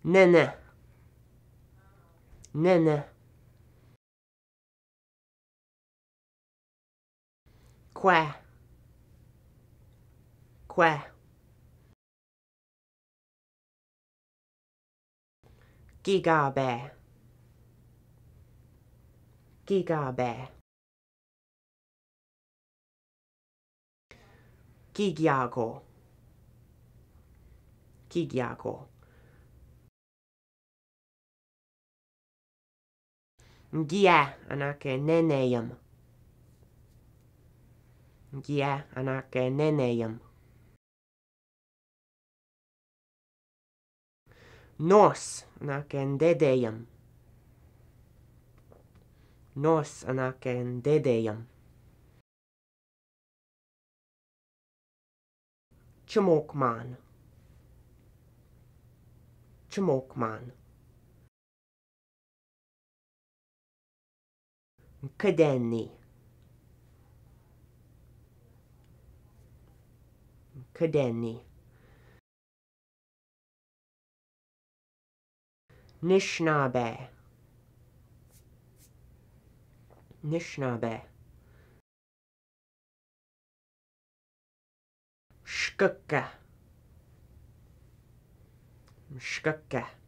Nene. Nene. Qua. Qua. Gigabe. Gigabe. Gigiago. Gigiago. Gia anake neneum. Gia anake neneum. Nos anake dedeum. Nos anake dedeum. Chmokman. Chmokman. Kadeni. Kadeni. Nishnabe. Nishnabe. Shkuka. Shkuka.